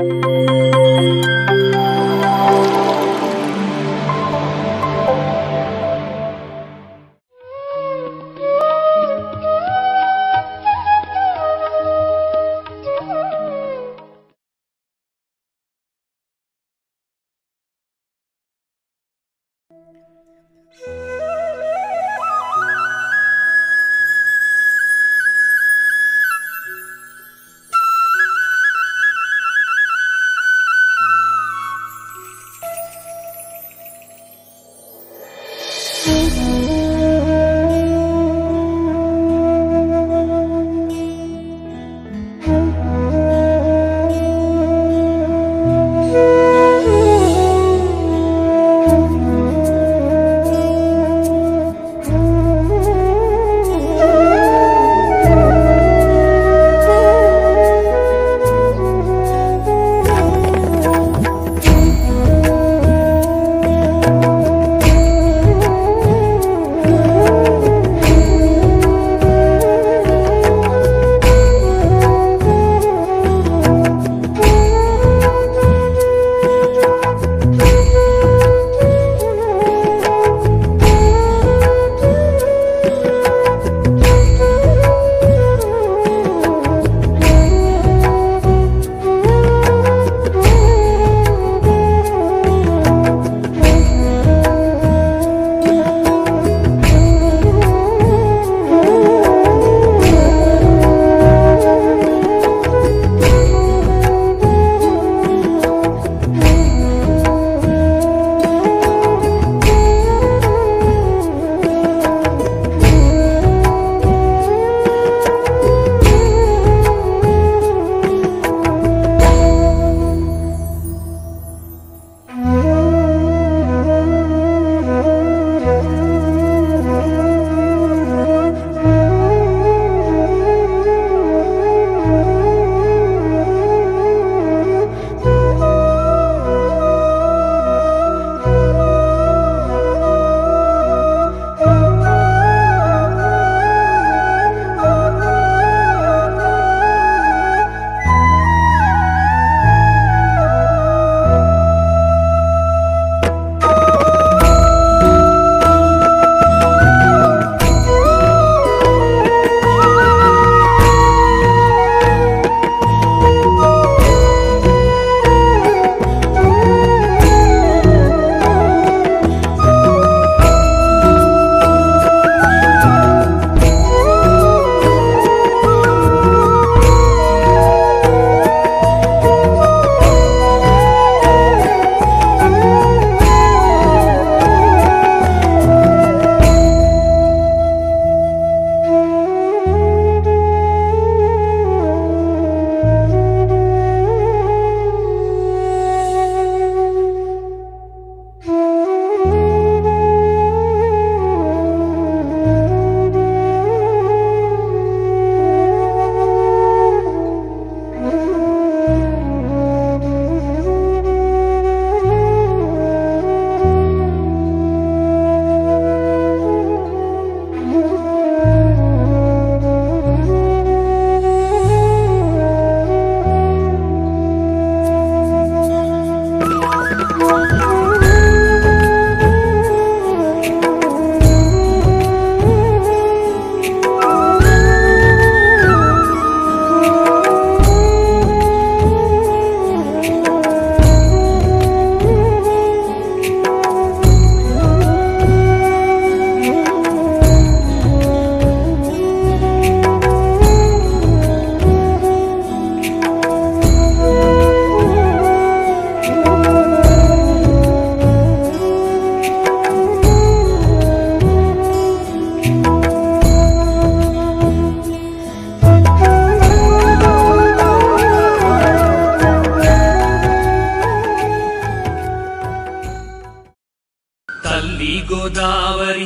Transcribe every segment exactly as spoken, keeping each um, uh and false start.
గోదావరి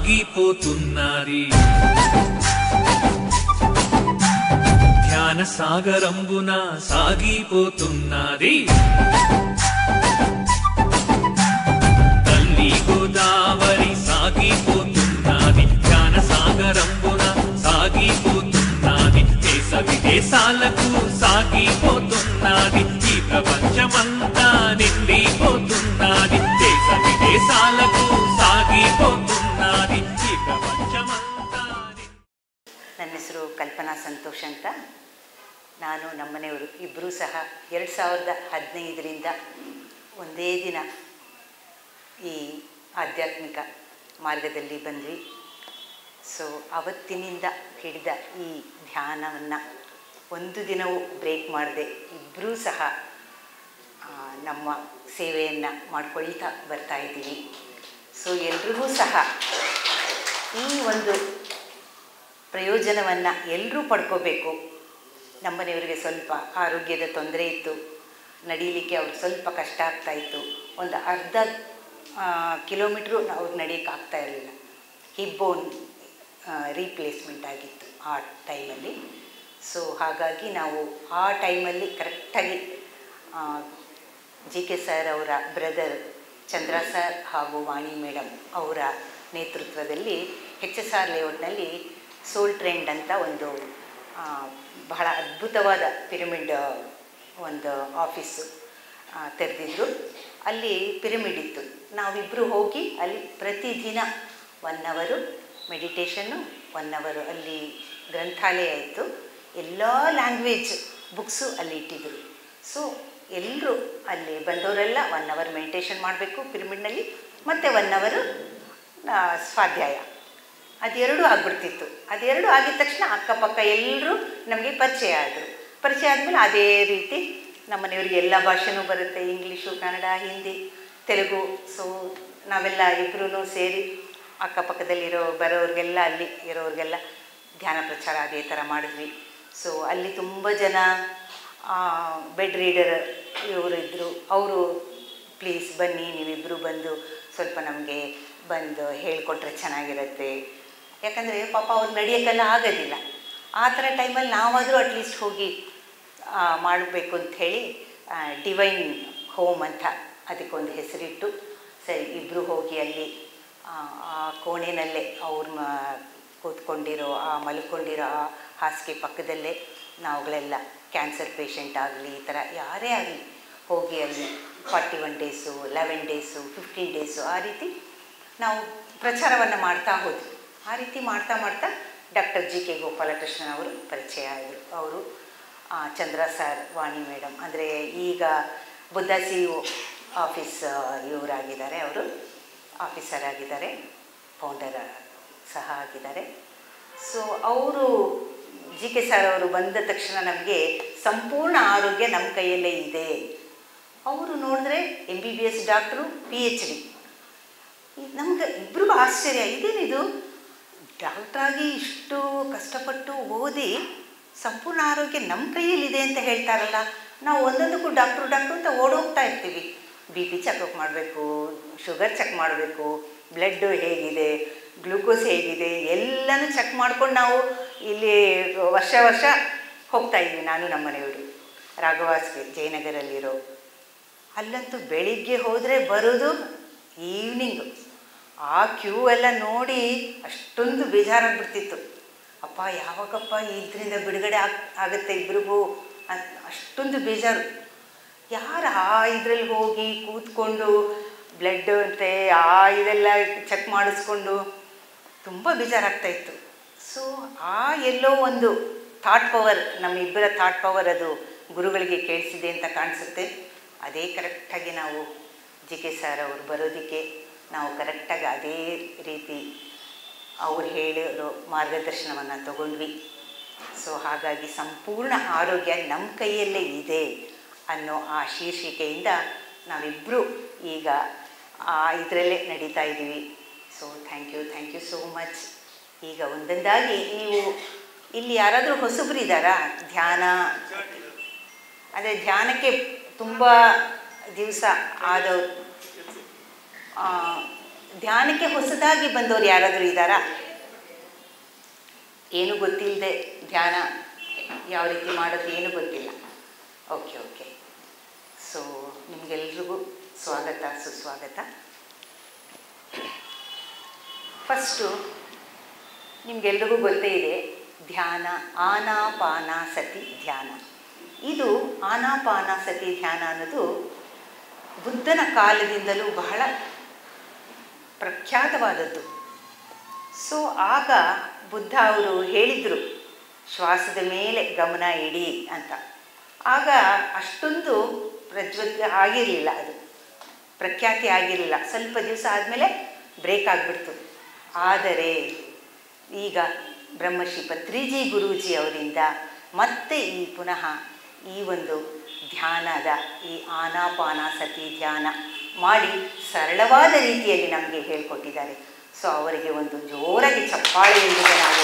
సాగిపోతున్నది ధ్యాన సాగరంబున సాగిపోతున్నది తల్లి గోదావరి సాగిపోతున్నది ధ్యాన సాగరంబున సాగిపోతున్నది దేశ విదేశాలకు సాగిపోతున్నది ఈ ప్రపంచమంతా నిండిపోతున్నది దేశ విదేశాలకు సాగిపోతున్నది ఈ ప్రపంచమంతా. ನನ್ನ ಹೆಸರು ಕಲ್ಪನಾ ಸಂತೋಷ್ ಅಂತ. ನಾನು ನಮ್ಮನೆಯವರು ಇಬ್ಬರೂ ಸಹ ಎರಡು ಸಾವಿರದ ಹದಿನೈದರಿಂದ ಒಂದೇ ದಿನ ಈ ಆಧ್ಯಾತ್ಮಿಕ ಮಾರ್ಗದಲ್ಲಿ ಬಂದ್ವಿ. ಸೊ ಅವತ್ತಿನಿಂದ ಹಿಡಿದ ಈ ಧ್ಯಾನವನ್ನು ಒಂದು ದಿನವೂ ಬ್ರೇಕ್ ಮಾಡದೆ ಇಬ್ಬರೂ ಸಹ ನಮ್ಮ ಸೇವೆಯನ್ನು ಮಾಡ್ಕೊಳ್ತಾ ಬರ್ತಾಯಿದ್ದೀವಿ. ಸೊ ಎಲ್ರಿಗೂ ಸಹ ಈ ಒಂದು ಪ್ರಯೋಜನವನ್ನು ಎಲ್ಲರೂ ಪಡ್ಕೋಬೇಕು. ನಮ್ಮನೆಯವರಿಗೆ ಸ್ವಲ್ಪ ಆರೋಗ್ಯದ ತೊಂದರೆ ಇತ್ತು, ನಡೀಲಿಕ್ಕೆ ಅವ್ರಿಗೆ ಸ್ವಲ್ಪ ಕಷ್ಟ ಆಗ್ತಾಯಿತ್ತು. ಒಂದು ಅರ್ಧ ಕಿಲೋಮೀಟ್ರು ಅವ್ರಿಗೆ ನಡೆಯೋಕ್ಕಾಗ್ತಾ ಇರಲಿಲ್ಲ. ಹಿಪ್ ಬೋನ್ ರೀಪ್ಲೇಸ್ಮೆಂಟ್ ಆಗಿತ್ತು ಆ ಟೈಮಲ್ಲಿ. ಸೊ ಹಾಗಾಗಿ ನಾವು ಆ ಟೈಮಲ್ಲಿ ಕರೆಕ್ಟಾಗಿ ಜಿ ಕೆ ಸರ್ ಅವರ ಬ್ರದರ್ ಚಂದ್ರ ಸರ್ ಹಾಗೂ ವಾಣಿ ಮೇಡಮ್ ಅವರ ನೇತೃತ್ವದಲ್ಲಿ ಎಚ್ ಎಸ್ ಆರ್ ಲೇಔಟ್ನಲ್ಲಿ ಸೋಲ್ ಟ್ರೆಂಡ್ ಅಂತ ಒಂದು ಬಹಳ ಅದ್ಭುತವಾದ ಪಿರಮಿಡ್ ಒಂದು ಆಫೀಸು ತೆರೆದಿದ್ರು. ಅಲ್ಲಿ ಪಿರಮಿಡ್ ಇತ್ತು. ನಾವಿಬ್ಬರು ಹೋಗಿ ಅಲ್ಲಿ ಪ್ರತಿದಿನ ಒನ್ ಅವರು ಮೆಡಿಟೇಷನ್ನು, ಒನ್ ಅವರು ಅಲ್ಲಿ ಗ್ರಂಥಾಲಯ ಇತ್ತು. ಎಲ್ಲ ಲ್ಯಾಂಗ್ವೇಜ್ ಬುಕ್ಸು ಅಲ್ಲಿ ಇಟ್ಟಿದ್ದರು. ಸೊ ಎಲ್ಲರೂ ಅಲ್ಲಿ ಬಂದವರೆಲ್ಲ ಒನ್ ಅವರ್ ಮೆಡಿಟೇಷನ್ ಮಾಡಬೇಕು ಪಿರಮಿಡ್ನಲ್ಲಿ, ಮತ್ತು ಒನ್ ಅವರು ಸ್ವಾಧ್ಯಾಯ. ಅದೆರಡೂ ಆಗಿಬಿಡ್ತಿತ್ತು. ಅದೆರಡು ಆಗಿದ ತಕ್ಷಣ ಅಕ್ಕಪಕ್ಕ ಎಲ್ಲರೂ ನಮಗೆ ಪರಿಚಯ ಆದರು. ಪರಿಚಯ ಆದಮೇಲೆ ಅದೇ ರೀತಿ ನಮ್ಮನೆಯವ್ರಿಗೆ ಎಲ್ಲ ಭಾಷೆನೂ ಬರುತ್ತೆ, ಇಂಗ್ಲೀಷು, ಕನ್ನಡ, ಹಿಂದಿ, ತೆಲುಗು. ಸೊ ನಾವೆಲ್ಲ ಇಬ್ಬರೂ ಸೇರಿ ಅಕ್ಕಪಕ್ಕದಲ್ಲಿರೋ ಬರೋರಿಗೆಲ್ಲ ಅಲ್ಲಿ ಇರೋರಿಗೆಲ್ಲ ಧ್ಯಾನ ಪ್ರಚಾರ ಅದೇ ಥರ ಮಾಡಿದ್ವಿ. ಸೊ ಅಲ್ಲಿ ತುಂಬ ಜನ ಬೆಡ್ ರೀಡರ್ ಇವರು ಇದ್ದರು. ಅವರು ಪ್ಲೀಸ್ ಬನ್ನಿ, ನೀವಿಬ್ಬರು ಬಂದು ಸ್ವಲ್ಪ ನಮಗೆ ಬಂದು ಹೇಳಿಕೊಟ್ರೆ ಚೆನ್ನಾಗಿರುತ್ತೆ. ಯಾಕಂದರೆ ಪಾಪ ಅವ್ರು ನಡೆಯೋಕ್ಕೆಲ್ಲ ಆಗೋದಿಲ್ಲ. ಆ ಥರ ಟೈಮಲ್ಲಿ ನಾವಾದರೂ ಅಟ್ಲೀಸ್ಟ್ ಹೋಗಿ ಮಾಡಬೇಕು ಅಂಥೇಳಿ ಡಿವೈನ್ ಹೋಮ್ ಅಂತ ಅದಕ್ಕೊಂದು ಹೆಸರಿಟ್ಟು ಸರಿ ಇಬ್ಬರು ಹೋಗಿ ಅಲ್ಲಿ ಆ ಕೋಣೆನಲ್ಲೇ ಅವ್ರು ಕೂತ್ಕೊಂಡಿರೋ ಆ ಮಲ್ಕೊಂಡಿರೋ ಆ ಹಾಸಿಗೆ ಪಕ್ಕದಲ್ಲೇ ನಾವುಗಳೆಲ್ಲ ಕ್ಯಾನ್ಸರ್ ಪೇಷಂಟ್ ಆಗಲಿ ಈ ಥರ ಯಾರೇ ಆಗಲಿ ಹೋಗಿ ಅಲ್ಲಿ forty one days eleven days fifteen days ಆ ರೀತಿ ನಾವು ಪ್ರಚಾರವನ್ನು ಮಾಡ್ತಾ ಹೋದ್ವಿ. ಆ ರೀತಿ ಮಾಡ್ತಾ ಮಾಡ್ತಾ ಡಾಕ್ಟರ್ ಜಿ ಕೆ ಗೋಪಾಲಕೃಷ್ಣನ್ ಅವರು ಪರಿಚಯ ಆದರು. ಅವರು ಚಂದ್ರ ಸರ್, ವಾಣಿ ಮೇಡಮ್ ಅಂದರೆ ಈಗ ಬುದ್ಧ ಸಿ ಒ ಆಫೀಸ್ ಇವರಾಗಿದ್ದಾರೆ, ಅವರು ಆಫೀಸರ್ ಆಗಿದ್ದಾರೆ, ಫೌಂಡರ್ ಸಹ ಆಗಿದ್ದಾರೆ. ಸೊ ಅವರು ಜಿ ಕೆ ಸರ್ ಅವರು ಬಂದ ತಕ್ಷಣ ನಮಗೆ ಸಂಪೂರ್ಣ ಆರೋಗ್ಯ ನಮ್ಮ ಕೈಯಲ್ಲೇ ಇದೆ. ಅವರು ನೋಡಿದ್ರೆ M B B S doctor, P H D. ನಮ್ಗೆ ಇಬ್ಬರಿಗೂ ಆಶ್ಚರ್ಯ, ಇದೇನಿದು ಡಾಕ್ಟ್ರಾಗಿ ಇಷ್ಟು ಕಷ್ಟಪಟ್ಟು ಓದಿ ಸಂಪೂರ್ಣ ಆರೋಗ್ಯ ನಮ್ಮ ಕೈಯಲ್ಲಿದೆ ಅಂತ ಹೇಳ್ತಾರಲ್ಲ. ನಾವು ಒಂದೊಂದಕ್ಕೂ ಡಾಕ್ಟ್ರು ಡಾಕ್ಟ್ರು ಅಂತ ಓಡೋಗ್ತಾ ಇರ್ತೀವಿ. ಬಿ ಪಿ ಚೆಕಪ್ ಮಾಡಬೇಕು, ಶುಗರ್ ಚೆಕ್ ಮಾಡಬೇಕು, ಬ್ಲಡ್ಡು ಹೇಗಿದೆ, ಗ್ಲೂಕೋಸ್ ಹೇಗಿದೆ, ಎಲ್ಲನೂ ಚೆಕ್ ಮಾಡ್ಕೊಂಡು ನಾವು ಇಲ್ಲಿ ವರ್ಷ ವರ್ಷ ಹೋಗ್ತಾಯಿದ್ವಿ. ನಾನು ನಮ್ಮ ಮನೆಯವರು ರಾಘವಾಸ್ಗೆ ಜಯನಗರಲ್ಲಿರೋ ಅಲ್ಲಂತೂ ಬೆಳಿಗ್ಗೆ ಹೋದರೆ ಬರೋದು ಈವ್ನಿಂಗು. ಆ ಕ್ಯೂ ಎಲ್ಲ ನೋಡಿ ಅಷ್ಟೊಂದು ಬೇಜಾರಾಗ್ಬಿಡ್ತಿತ್ತು. ಅಪ್ಪ ಯಾವಾಗಪ್ಪ ಇದರಿಂದ ಬಿಡುಗಡೆ ಆಗ ಆಗುತ್ತೆ ಇಬ್ರಿಗೂ ಅಂತ ಅಷ್ಟೊಂದು ಬೇಜಾರು. ಯಾರು ಆ ಇದರಲ್ಲಿ ಹೋಗಿ ಕೂತ್ಕೊಂಡು ಬ್ಲಡ್ ಅಂತೆ ಆ ಇದೆಲ್ಲ ಚೆಕ್ ಮಾಡಿಸ್ಕೊಂಡು ತುಂಬ ಬೇಜಾರಾಗ್ತಾಯಿತ್ತು. ಸೊ ಆ ಎಲ್ಲೋ ಒಂದು ಥಾಟ್ ಪವರ್, ನಮ್ಮಿಬ್ಬರ ಥಾಟ್ ಪವರ್ ಅದು ಗುರುಗಳಿಗೆ ಕೇಳಿಸಿದೆ ಅಂತ ಕಾಣಿಸುತ್ತೆ. ಅದೇ ಕರೆಕ್ಟಾಗಿ ನಾವು ಜಿ ಕೆ ಸರ್ ಅವರು ಬರೋದಕ್ಕೆ ನಾವು ಕರೆಕ್ಟಾಗಿ ಅದೇ ರೀತಿ ಅವ್ರು ಹೇಳಿರೋ ಮಾರ್ಗದರ್ಶನವನ್ನು ತಗೊಂಡ್ವಿ. ಸೊ ಹಾಗಾಗಿ ಸಂಪೂರ್ಣ ಆರೋಗ್ಯ ನಮ್ಮ ಕೈಯಲ್ಲೇ ಇದೆ ಅನ್ನೋ ಆ ಶೀರ್ಷಿಕೆಯಿಂದ ನಾವಿಬ್ಬರು ಈಗ ಆ ಇದರಲ್ಲೇ ನಡೀತಾ ಇದ್ದೀವಿ. So thank you thank you so much. ಈಗ ಒಂದೊಂದಾಗಿ ನೀವು ಇಲ್ಲಿ ಯಾರಾದರೂ ಹೊಸಬರಿದ್ದಾರಾ ಧ್ಯಾನ, ಅಂದರೆ ಧ್ಯಾನಕ್ಕೆ ತುಂಬ ದಿವಸ ಆದವರು, ಧ್ಯಾನಕ್ಕೆ ಹೊಸದಾಗಿ ಬಂದವರು ಯಾರಾದರೂ ಇದ್ದಾರಾ? ಏನು ಗೊತ್ತಿಲ್ಲದೆ ಧ್ಯಾನ ಯಾವ ರೀತಿ ಮಾಡೋದು ಏನು ಗೊತ್ತಿಲ್ಲ. ಓಕೆ ಓಕೆ ಸೊ ನಿಮಗೆಲ್ರಿಗೂ ಸ್ವಾಗತ ಸುಸ್ವಾಗತ. ಫಸ್ಟು ನಿಮಗೆಲ್ರಿಗೂ ಗೊತ್ತೇ ಇದೆ ಧ್ಯಾನ, ಆನಾಪಾನ ಸತಿ ಧ್ಯಾನ. ಇದು ಆನಾಪಾನಾಸತಿ ಧ್ಯಾನ ಅನ್ನೋದು ಬುದ್ಧನ ಕಾಲದಿಂದಲೂ ಬಹಳ ಪ್ರಖ್ಯಾತವಾದದ್ದು. ಸೊ ಆಗ ಬುದ್ಧ ಅವರು ಹೇಳಿದರು ಶ್ವಾಸದ ಮೇಲೆ ಗಮನ ಇಡಿ ಅಂತ. ಆಗ ಅಷ್ಟೊಂದು ಪ್ರಜ್ವಲಿತ ಆಗಿರಲಿಲ್ಲ, ಅದು ಪ್ರಖ್ಯಾತಿ ಆಗಿರಲಿಲ್ಲ. ಸ್ವಲ್ಪ ದಿವಸ ಆದಮೇಲೆ ಬ್ರೇಕ್ ಆಗಿಬಿಡ್ತು. ಆದರೆ ಈಗ ಬ್ರಹ್ಮಶ್ರೀ ಪತ್ರಿಜಿ ಗುರೂಜಿ ಅವರಿಂದ ಮತ್ತೆ ಈ ಪುನಃ ಈ ಒಂದು ಧ್ಯಾನದ ಈ ಆನಾಪಾನಾಸತಿ ಧ್ಯಾನ ಮಾಡಿ ಸರಳವಾದ ರೀತಿಯಲ್ಲಿ ನಮಗೆ ಹೇಳಿಕೊಟ್ಟಿದ್ದಾರೆ. ಸೊ ಅವರಿಗೆ ಒಂದು ಜೋರಾಗಿ ಚಪ್ಪಾಳೆಯೊಂದಿಗೆ ನಾವು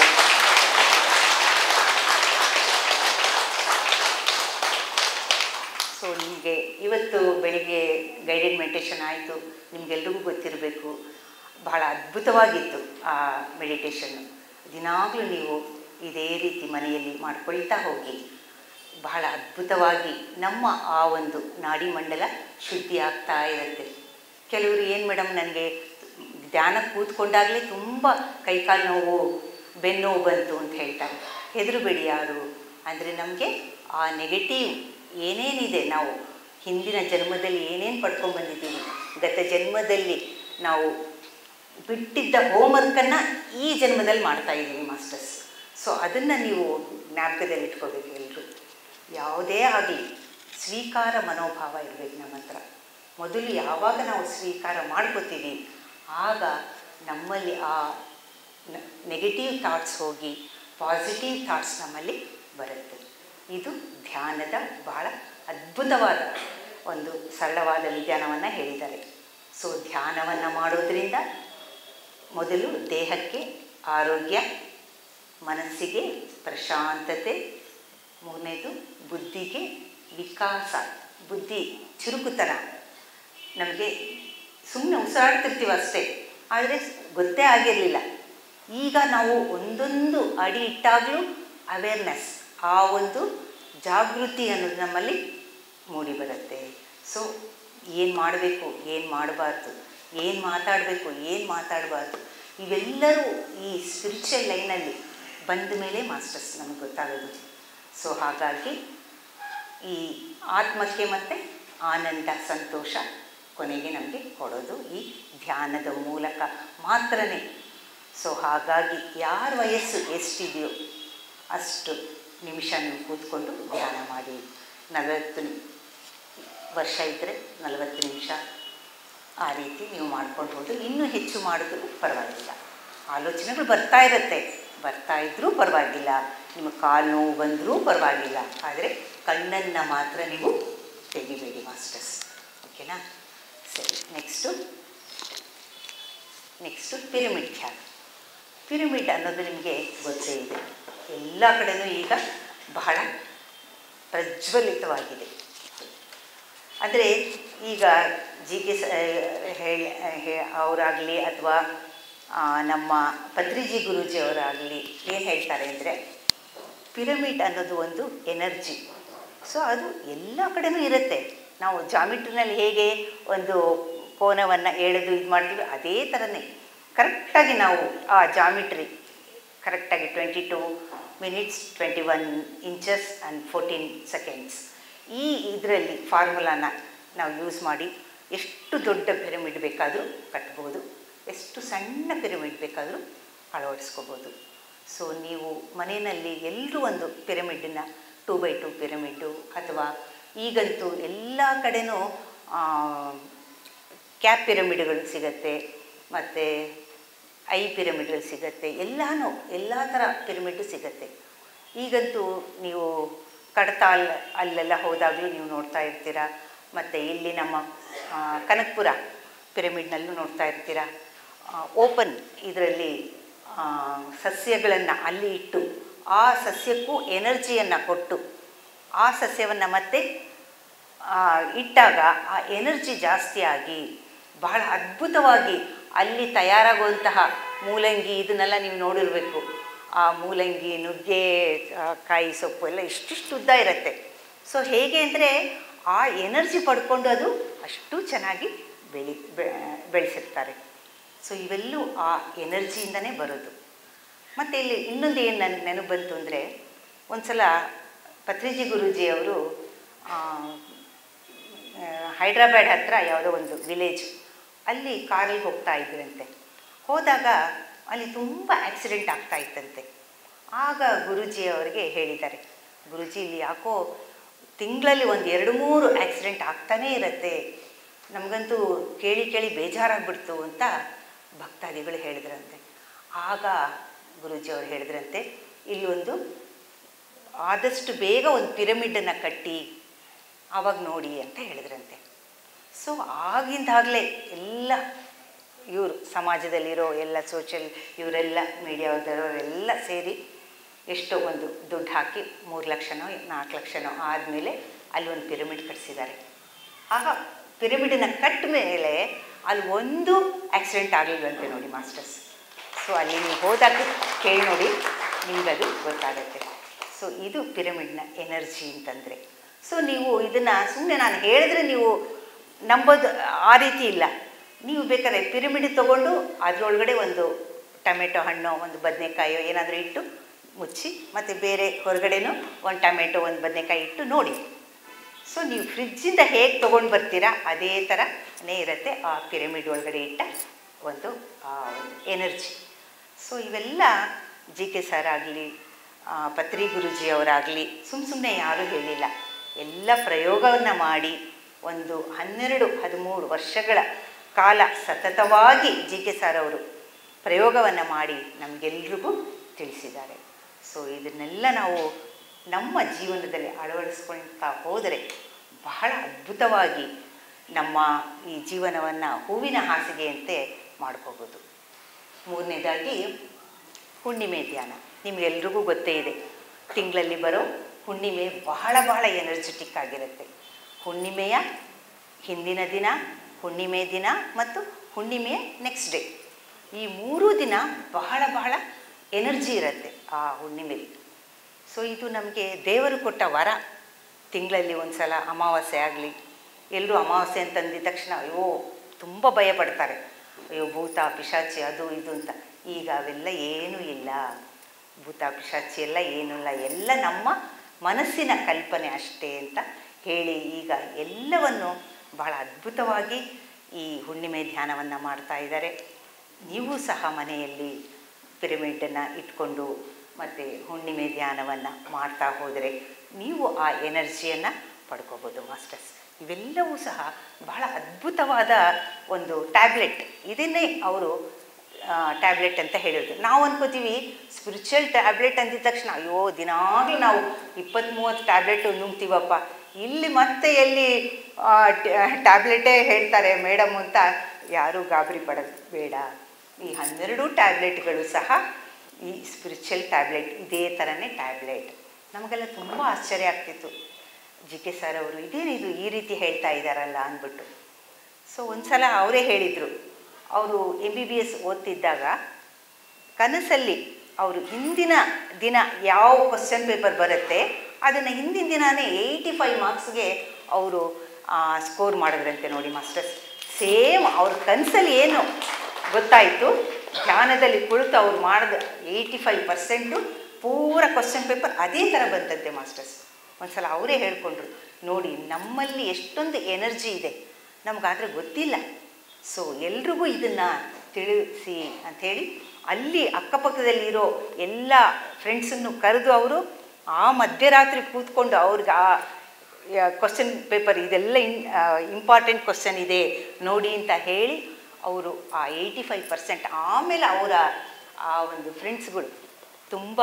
ಸೊ ನಿಮಗೆ ಇವತ್ತು ಬೆಳಿಗ್ಗೆ ಗೈಡೆಡ್ ಮೆಡಿಟೇಷನ್ ಆಯಿತು. ನಿಮಗೆಲ್ರಿಗೂ ಗೊತ್ತಿರಬೇಕು, ಬಹಳ ಅದ್ಭುತವಾಗಿತ್ತು ಆ ಮೆಡಿಟೇಷನ್ನು. ದಿನಾಗಲೂ ನೀವು ಇದೇ ರೀತಿ ಮನೆಯಲ್ಲಿ ಮಾಡ್ಕೊಳ್ತಾ ಹೋಗಿ. ಬಹಳ ಅದ್ಭುತವಾಗಿ ನಮ್ಮ ಆ ಒಂದು ನಾಡಿ ಮಂಡಲ ಶುದ್ಧಿ ಆಗ್ತಾ ಇರುತ್ತೆ. ಕೆಲವರು ಏನು ಮೇಡಮ್ ನನಗೆ ಧ್ಯಾನ ಕೂತ್ಕೊಂಡಾಗಲೇ ತುಂಬ ಕೈಕಾಲು ನೋವು ಬೆನ್ನೋವು ಬಂತು ಅಂತ ಹೇಳ್ತಾರೆ. ಹೆದರಬೇಡಿ ಯಾರು. ಅಂದರೆ ನಮಗೆ ಆ ನೆಗೆಟಿವ್ ಏನೇನಿದೆ, ನಾವು ಹಿಂದಿನ ಜನ್ಮದಲ್ಲಿ ಏನೇನು ಪಡ್ಕೊಂಡ್ಬಂದಿದ್ದೀವಿ, ಗತ ಜನ್ಮದಲ್ಲಿ ನಾವು ಬಿಟ್ಟಿದ್ದ ಹೋಮ್ವರ್ಕನ್ನು ಈ ಜನ್ಮದಲ್ಲಿ ಮಾಡ್ತಾಯಿದ್ದೀವಿ ಮಾಸ್ಟರ್ಸ್. ಸೊ ಅದನ್ನು ನೀವು ಜ್ಞಾಪಕದಲ್ಲಿ ಇಟ್ಕೋಬೇಕು ಎಲ್ಲರೂ. ಯಾವುದೇ ಆಗಲಿ ಸ್ವೀಕಾರ ಮನೋಭಾವ ಇರಬೇಕು ನಮ್ಮ ಹತ್ರ. ಮೊದಲು ಯಾವಾಗ ನಾವು ಸ್ವೀಕಾರ ಮಾಡ್ಕೋತೀವಿ ಆಗ ನಮ್ಮಲ್ಲಿ ಆ ನೆಗೆಟಿವ್ ಥಾಟ್ಸ್ ಹೋಗಿ ಪಾಸಿಟಿವ್ ಥಾಟ್ಸ್ ನಮ್ಮಲ್ಲಿ ಬರುತ್ತೆ. ಇದು ಧ್ಯಾನದ ಬಹಳ ಅದ್ಭುತವಾದ ಒಂದು ಸರಳವಾದ ವಿಧಾನವನ್ನು ಹೇಳಿದ್ದಾರೆ. ಸೊ ಧ್ಯಾನವನ್ನು ಮಾಡೋದ್ರಿಂದ ಮೊದಲು ದೇಹಕ್ಕೆ ಆರೋಗ್ಯ, ಮನಸ್ಸಿಗೆ ಪ್ರಶಾಂತತೆ, ಮೂರನೇದು ಬುದ್ಧಿಗೆ ವಿಕಾಸ, ಬುದ್ಧಿ ಚುರುಕುತನ. ನಮಗೆ ಸುಮ್ಮನೆ ಉಸಿರಾಡ್ತಿರ್ತೀವಿ ಅಷ್ಟೇ, ಆದರೆ ಗೊತ್ತೇ ಆಗಿರಲಿಲ್ಲ. ಈಗ ನಾವು ಒಂದೊಂದು ಅಡಿ ಇಟ್ಟಾಗಲೂ ಅವೇರ್ನೆಸ್, ಆ ಒಂದು ಜಾಗೃತಿ ಅನ್ನೋದು ನಮ್ಮಲ್ಲಿ ಮೂಡಿ ಬರುತ್ತೆ. ಸೊ ಏನು ಮಾಡಬೇಕು, ಏನು ಮಾಡಬಾರ್ದು, ಏನು ಮಾತಾಡಬೇಕು, ಏನು ಮಾತಾಡಬಾರ್ದು, ಇವೆಲ್ಲರೂ ಈ ಸ್ಪಿರಿಚುವಲ್ ಲೈನಲ್ಲಿ ಬಂದ ಮೇಲೆ ಮಾಸ್ಟರ್ಸ್ ನಮಗೆ ಗೊತ್ತಾಗೋದು. ಸೊ ಹಾಗಾಗಿ ಈ ಆತ್ಮಕ್ಕೆ ಮತ್ತು ಆನಂದ, ಸಂತೋಷ ಕೊನೆಗೆ ನಮಗೆ ಕೊಡೋದು ಈ ಧ್ಯಾನದ ಮೂಲಕ ಮಾತ್ರನೇ. ಸೊ ಹಾಗಾಗಿ ಯಾರ ವಯಸ್ಸು ಎಷ್ಟಿದೆಯೋ ಅಷ್ಟು ನಿಮಿಷ ನೀವು ಕೂತ್ಕೊಂಡು ಧ್ಯಾನ ಮಾಡಿ. ನಲವತ್ತು ವರ್ಷ ಇದ್ದರೆ ನಲವತ್ತು ನಿಮಿಷ ಆ ರೀತಿ ನೀವು ಮಾಡ್ಕೊಂಡು ಹೋದು. ಇನ್ನೂ ಹೆಚ್ಚು ಮಾಡಿದ್ರೂ ಪರವಾಗಿಲ್ಲ. ಆಲೋಚನೆಗಳು ಬರ್ತಾ ಇರುತ್ತೆ, ಬರ್ತಾ ಇದ್ದರೂ ಪರವಾಗಿಲ್ಲ, ನಿಮಗೆ ಕಾಲು ನೋವು ಬಂದರೂ ಪರವಾಗಿಲ್ಲ, ಆದರೆ ಕಣ್ಣನ್ನು ಮಾತ್ರ ನೀವು ತೆಗಿಬೇಡಿ ಮಾಸ್ಟರ್ಸ್. ಓಕೆನಾ? ಸರಿ. ನೆಕ್ಸ್ಟು ನೆಕ್ಸ್ಟು ಪಿರಮಿಡ್ ಧ್ಯಾನ. ಪಿರಮಿಡ್ ಅನ್ನೋದು ನಿಮಗೆ ಗೊತ್ತೇ ಇದೆ, ಎಲ್ಲ ಕಡೆಯೂ ಈಗ ಬಹಳ ಪ್ರಜ್ವಲಿತವಾಗಿದೆ. ಅಂದರೆ ಈಗ ಜಿ ಕೆ ಹೇಳಿ ಅವರಾಗಲಿ ಅಥವಾ ನಮ್ಮ ಪತ್ರಿಜಿ ಗುರೂಜಿ ಅವರಾಗಲಿ ಏನು ಹೇಳ್ತಾರೆ ಅಂದರೆ, ಪಿರಮಿಡ್ ಅನ್ನೋದು ಒಂದು ಎನರ್ಜಿ. ಸೊ ಅದು ಎಲ್ಲ ಕಡೆಯೂ ಇರುತ್ತೆ. ನಾವು ಜಾಮಿಟ್ರಿನಲ್ಲಿ ಹೇಗೆ ಒಂದು ಕೋನವನ್ನು ಎಳೆದು ಇದು ಮಾಡ್ತೀವಿ, ಅದೇ ಥರನೇ ಕರೆಕ್ಟಾಗಿ ನಾವು ಆ ಜಾಮಿಟ್ರಿ ಕರೆಕ್ಟಾಗಿ twenty two minutes twenty one inches and fourteen seconds ಈ ಇದರಲ್ಲಿ ಫಾರ್ಮುಲಾನ ನಾವು ಯೂಸ್ ಮಾಡಿ ಎಷ್ಟು ದೊಡ್ಡ ಪಿರಮಿಡ್ ಬೇಕಾದರೂ ಕಟ್ಬೋದು, ಎಷ್ಟು ಸಣ್ಣ ಪಿರಮಿಡ್ ಬೇಕಾದರೂ ಅಳವಡಿಸ್ಕೋಬೋದು. ಸೊ ನೀವು ಮನೆಯಲ್ಲಿ ಎಲ್ಲರೂ ಒಂದು ಪಿರಮಿಡನ್ನು ಟೂ ಬೈ ಟೂ ಪಿರಮಿಡ್ಡು ಅಥವಾ ಈಗಂತೂ ಎಲ್ಲ ಕಡೆಯೂ ಕ್ಯಾಪ್ ಪಿರಮಿಡ್ಗಳು ಸಿಗುತ್ತೆ, ಮತ್ತು ಐ ಪಿರಮಿಡ್ಗಳು ಸಿಗುತ್ತೆ, ಎಲ್ಲನೂ ಎಲ್ಲ ಥರ ಪಿರಮಿಡ್ಡು ಸಿಗುತ್ತೆ. ಈಗಂತೂ ನೀವು ಕಡತ ಅಲ್ಲಿ ಅಲ್ಲೆಲ್ಲ ಹೋದಾಗಲೂ ನೀವು ನೋಡ್ತಾ ಇರ್ತೀರ, ಮತ್ತು ಇಲ್ಲಿ ನಮ್ಮ ಕನಕಪುರ ಪಿರಮಿಡ್ನಲ್ಲೂ ನೋಡ್ತಾ ಇರ್ತೀರ. ಓಪನ್ ಇದರಲ್ಲಿ ಸಸ್ಯಗಳನ್ನು ಅಲ್ಲಿ ಇಟ್ಟು ಆ ಸಸ್ಯಕ್ಕೂ ಎನರ್ಜಿಯನ್ನು ಕೊಟ್ಟು ಆ ಸಸ್ಯವನ್ನು ಮತ್ತೆ ಇಟ್ಟಾಗ ಆ ಎನರ್ಜಿ ಜಾಸ್ತಿ ಆಗಿ ಬಹಳ ಅದ್ಭುತವಾಗಿ ಅಲ್ಲಿ ತಯಾರಾಗುವಂತಹ ಮೂಲಂಗಿ ಇದನ್ನೆಲ್ಲ ನೀವು ನೋಡಿರಬೇಕು. ಆ ಮೂಲಂಗಿ, ನುಗ್ಗೆ ಕಾಯಿ ಸೊಪ್ಪು ಎಲ್ಲ ಇಷ್ಟಿಷ್ಟು ಉದ್ದ ಇರುತ್ತೆ. ಸೊ ಹೇಗೆ ಅಂದರೆ ಆ ಎನರ್ಜಿ ಪಡ್ಕೊಂಡು ಅದು ಅಷ್ಟು ಚೆನ್ನಾಗಿ ಬೆಳಿ ಬೆಳೆಸಿರ್ತಾರೆ. ಸೊ ಇವೆಲ್ಲೂ ಆ ಎನರ್ಜಿಯಿಂದನೇ ಬರೋದು. ಮತ್ತು ಇಲ್ಲಿ ಇನ್ನೊಂದು ಏನು ನನಗೆ ನೆನಪು ಬಂತು ಅಂದರೆ, ಒಂದು ಸಲ ಪತ್ರಿಜಿ ಗುರೂಜಿಯವರು ಹೈದ್ರಾಬಾದ್ ಹತ್ರ ಯಾವುದೋ ಒಂದು ವಿಲೇಜ್, ಅಲ್ಲಿ ಕಾರಲ್ಲಿ ಹೋಗ್ತಾ ಇದ್ರಂತೆ. ಹೋದಾಗ ಅಲ್ಲಿ ತುಂಬ ಆಕ್ಸಿಡೆಂಟ್ ಆಗ್ತಾ ಇತ್ತಂತೆ. ಆಗ ಗುರೂಜಿಯವರಿಗೆ ಹೇಳಿದ್ದಾರೆ, ಗುರೂಜಿ ಇಲ್ಲಿ ಯಾಕೋ ತಿಂಗಳಲ್ಲಿ ಒಂದು ಎರಡು ಮೂರು ಆಕ್ಸಿಡೆಂಟ್ ಆಗ್ತಾನೇ ಇರುತ್ತೆ, ನಮಗಂತೂ ಕೇಳಿ ಕೇಳಿ ಬೇಜಾರಾಗ್ಬಿಡ್ತು ಅಂತ ಭಕ್ತಾದಿಗಳು ಹೇಳಿದ್ರಂತೆ. ಆಗ ಗುರೂಜಿಯವರು ಹೇಳಿದ್ರಂತೆ, ಇಲ್ಲೊಂದು ಆದಷ್ಟು ಬೇಗ ಒಂದು ಪಿರಮಿಡನ್ನು ಕಟ್ಟಿ ಆವಾಗ ನೋಡಿ ಅಂತ ಹೇಳಿದ್ರಂತೆ. ಸೊ ಆಗಿಂದಾಗಲೇ ಎಲ್ಲ ಇವರು ಸಮಾಜದಲ್ಲಿರೋ ಎಲ್ಲ ಸೋಷಲ್ ಇವರೆಲ್ಲ ಮೀಡಿಯಾದವರೆಲ್ಲ ಸೇರಿ ಎಷ್ಟೋ ಒಂದು ದುಡ್ಡು ಹಾಕಿ ಮೂರು ಲಕ್ಷನೋ ನಾಲ್ಕು ಲಕ್ಷನೋ ಆದಮೇಲೆ ಅಲ್ಲಿ ಒಂದು ಪಿರಮಿಡ್ ಕಟ್ಟಿಸಿದ್ದಾರೆ. ಆಗ ಪಿರಮಿಡನ್ನು ಕಟ್ಟ ಮೇಲೆ ಅಲ್ಲಿ ಒಂದು ಆಕ್ಸಿಡೆಂಟ್ ಆಗಲಿಲ್ವಂತೆ ನೋಡಿ ಮಾಸ್ಟರ್ಸ್. ಸೊ ಅಲ್ಲಿ ನೀವು ಹೋದಾಗ ಕೇಳಿ ನೋಡಿ, ನಿಮಗದು ಗೊತ್ತಾಗುತ್ತೆ. ಸೊ ಇದು ಪಿರಮಿಡ್ನ ಎನರ್ಜಿ ಅಂತಂದರೆ. ಸೊ ನೀವು ಇದನ್ನು ಸುಮ್ಮನೆ ನಾನು ಹೇಳಿದ್ರೆ ನೀವು ನಂಬೋದು ಆ ರೀತಿ ಇಲ್ಲ. ನೀವು ಬೇಕಾದ್ರೆ ಪಿರಮಿಡ್ ತೊಗೊಂಡು ಅದರೊಳಗಡೆ ಒಂದು ಟೊಮೆಟೊ ಹಣ್ಣು ಒಂದು ಬದನೆಕಾಯೋ ಏನಾದರೂ ಇಟ್ಟು ಮುಚ್ಚಿ, ಮತ್ತು ಬೇರೆ ಹೊರಗಡೆನೂ ಒಂದು ಟೊಮೆಟೊ ಒಂದು ಬದನೆಕಾಯಿ ಇಟ್ಟು ನೋಡಿ. ಸೊ ನೀವು ಫ್ರಿಜ್ಜಿಂದ ಹೇಗೆ ತೊಗೊಂಡು ಬರ್ತೀರಾ ಅದೇ ಥರನೇ ಇರುತ್ತೆ ಆ ಪಿರಮಿಡ್ ಒಳಗಡೆ ಇಟ್ಟ ಒಂದು ಎನರ್ಜಿ. ಸೊ ಇವೆಲ್ಲ ಜಿ ಕೆ ಸರ್ ಆಗಲಿ ಪತ್ರಿ ಗುರೂಜಿಯವರಾಗಲಿ ಸುಮ್ಮ ಸುಮ್ಮನೆ ಯಾರೂ ಹೇಳಿಲ್ಲ. ಎಲ್ಲ ಪ್ರಯೋಗವನ್ನು ಮಾಡಿ ಒಂದು ಹನ್ನೆರಡು ಹದಿಮೂರು ವರ್ಷಗಳ ಕಾಲ ಸತತವಾಗಿ ಜಿ ಕೆ ಸರ್ ಅವರು ಪ್ರಯೋಗವನ್ನು ಮಾಡಿ ನಮಗೆಲ್ರಿಗೂ ತಿಳಿಸಿದ್ದಾರೆ. ಸೊ ಇದನ್ನೆಲ್ಲ ನಾವು ನಮ್ಮ ಜೀವನದಲ್ಲಿ ಅಳವಡಿಸ್ಕೊಳ್ತಾ ಹೋದರೆ ಬಹಳ ಅದ್ಭುತವಾಗಿ ನಮ್ಮ ಈ ಜೀವನವನ್ನು ಹೂವಿನ ಹಾಸಿಗೆಯಂತೆ ಮಾಡ್ಕೋಬೋದು. ಮೂರನೇದಾಗಿ ಹುಣ್ಣಿಮೆ ಧ್ಯಾನ. ನಿಮಗೆಲ್ರಿಗೂ ಗೊತ್ತೇ ಇದೆ, ತಿಂಗಳಲ್ಲಿ ಬರೋ ಹುಣ್ಣಿಮೆ ಬಹಳ ಬಹಳ ಎನರ್ಜೆಟಿಕ್ ಆಗಿರುತ್ತೆ. ಹುಣ್ಣಿಮೆಯ ಹಿಂದಿನ ದಿನ, ಹುಣ್ಣಿಮೆ ದಿನ ಮತ್ತು ಹುಣ್ಣಿಮೆಯ ನೆಕ್ಸ್ಟ್ ಡೇ, ಈ ಮೂರೂ ದಿನ ಬಹಳ ಬಹಳ ಎನರ್ಜಿ ಇರುತ್ತೆ ಆ ಹುಣ್ಣಿಮೆಯಲ್ಲಿ. ಸೊ ಇದು ನಮಗೆ ದೇವರು ಕೊಟ್ಟ ವರ. ತಿಂಗಳಲ್ಲಿ ಒಂದು ಸಲ ಅಮಾವಾಸ್ಯೆ ಆಗಲಿ, ಎಲ್ಲರೂ ಅಮಾವಾಸ್ಯೆ ಅಂತಂದಿದ ತಕ್ಷಣ ಅಯ್ಯೋ ತುಂಬ ಭಯ ಪಡ್ತಾರೆ, ಅಯ್ಯೋ ಭೂತ ಪಿಶಾಚಿ ಅದು ಇದು ಅಂತ. ಈಗ ಅವೆಲ್ಲ ಏನೂ ಇಲ್ಲ, ಭೂತ ಪಿಶಾಚಿ ಎಲ್ಲ ಏನೂ ಇಲ್ಲ, ಎಲ್ಲ ನಮ್ಮ ಮನಸ್ಸಿನ ಕಲ್ಪನೆ ಅಷ್ಟೇ ಅಂತ ಹೇಳಿ ಈಗ ಎಲ್ಲವನ್ನು ಬಹಳ ಅದ್ಭುತವಾಗಿ ಈ ಹುಣ್ಣಿಮೆ ಧ್ಯಾನವನ್ನು ಮಾಡ್ತಾ ಇದ್ದಾರೆ. ನೀವು ಸಹ ಮನೆಯಲ್ಲಿ ಪಿರಮಿಡನ್ನು ಇಟ್ಕೊಂಡು ಮತ್ತು ಹುಣ್ಣಿಮೆ ಧ್ಯಾನವನ್ನು ಮಾಡ್ತಾ ಹೋದರೆ ನೀವು ಆ ಎನರ್ಜಿಯನ್ನು ಪಡ್ಕೋಬೋದು ಮಾಸ್ಟರ್ಸ್. ಇವೆಲ್ಲವೂ ಸಹ ಬಹಳ ಅದ್ಭುತವಾದ ಒಂದು ಟ್ಯಾಬ್ಲೆಟ್. ಇದನ್ನೇ ಅವರು ಟ್ಯಾಬ್ಲೆಟ್ ಅಂತ ಹೇಳಿದ್ರು. ನಾವು ಅನ್ಕೋತೀವಿ ಸ್ಪಿರಿಚುವಲ್ ಟ್ಯಾಬ್ಲೆಟ್ ಅಂದಿದ ತಕ್ಷಣ ಅಯ್ಯೋ ದಿನಾಗಲೂ ನಾವು ಇಪ್ಪತ್ತು ಮೂವತ್ತು ಟ್ಯಾಬ್ಲೆಟು ನುಂಗ್ತೀವಪ್ಪ, ಇಲ್ಲಿ ಮತ್ತೆ ಎಲ್ಲಿ ಟ್ಯಾಬ್ಲೆಟೇ ಹೇಳ್ತಾರೆ ಮೇಡಮ್ ಅಂತ ಯಾರೂ ಗಾಬರಿ ಪಡೋದು ಬೇಡ. ಈ ಹನ್ನೆರಡು ಟ್ಯಾಬ್ಲೆಟ್ಗಳು ಸಹ ಈ ಸ್ಪಿರಿಚುವಲ್ ಟ್ಯಾಬ್ಲೆಟ್ ಇದೇ ಥರನೇ ಟ್ಯಾಬ್ಲೆಟ್. ನಮಗೆಲ್ಲ ತುಂಬ ಆಶ್ಚರ್ಯ ಆಗ್ತಿತ್ತು, ಜಿ ಕೆ ಸರ್ ಅವರು ಇದೇನಿದು ಈ ರೀತಿ ಹೇಳ್ತಾ ಇದ್ದಾರಲ್ಲ ಅಂದ್ಬಿಟ್ಟು. ಸೊ ಒಂದು ಸಲ ಅವರೇ ಹೇಳಿದರು, ಅವರು ಎಮ್ ಬಿ ಬಿ ಎಸ್ ಓದ್ತಿದ್ದಾಗ ಕನಸಲ್ಲಿ ಅವರು ಹಿಂದಿನ ದಿನ ಯಾವ ಕ್ವಶನ್ ಪೇಪರ್ ಬರುತ್ತೆ ಅದನ್ನು ಹಿಂದಿನ ದಿನಾನೇ ಏಯ್ಟಿ ಫೈವ್ ಮಾರ್ಕ್ಸ್ಗೆ ಅವರು ಸ್ಕೋರ್ ಮಾಡಿದ್ರಂತೆ ನೋಡಿ ಮಾಸ್ಟರ್ಸ್. ಸೇಮ್ ಅವ್ರ ಕನಸಲ್ಲಿ ಏನು ಗೊತ್ತಾಯಿತು, ಧ್ಯಾನದಲ್ಲಿ ಕುಳಿತು ಅವ್ರು ಮಾಡಿದ ಏಯ್ಟಿ ಫೈವ್ ಪರ್ಸೆಂಟು ಪೂರ ಕ್ವಶನ್ ಪೇಪರ್ ಅದೇ ಥರ ಬಂತಂತೆ ಮಾಸ್ಟರ್ಸ್. ಒಂದು ಸಲ ಅವರೇ ಹೇಳ್ಕೊಂಡ್ರು, ನೋಡಿ ನಮ್ಮಲ್ಲಿ ಎಷ್ಟೊಂದು ಎನರ್ಜಿ ಇದೆ ನಮಗಾದರೆ ಗೊತ್ತಿಲ್ಲ. ಸೊ ಎಲ್ರಿಗೂ ಇದನ್ನು ತಿಳಿಸಿ ಅಂಥೇಳಿ ಅಲ್ಲಿ ಅಕ್ಕಪಕ್ಕದಲ್ಲಿರೋ ಎಲ್ಲ ಫ್ರೆಂಡ್ಸನ್ನು ಕರೆದು ಅವರು ಆ ಮಧ್ಯರಾತ್ರಿ ಕೂತ್ಕೊಂಡು ಅವ್ರಿಗೆ ಆ ಕ್ವಶನ್ ಪೇಪರ್ ಇದೆಲ್ಲ ಇನ್ ಇಂಪಾರ್ಟೆಂಟ್ ಕ್ವಶನ್ ಇದೆ ನೋಡಿ ಅಂತ ಹೇಳಿ ಅವರು ಆ ಏಯ್ಟಿ ಫೈವ್ ಪರ್ಸೆಂಟ್ ಆಮೇಲೆ ಅವರ ಆ ಒಂದು ಫ್ರೆಂಡ್ಸ್ಗಳು ತುಂಬ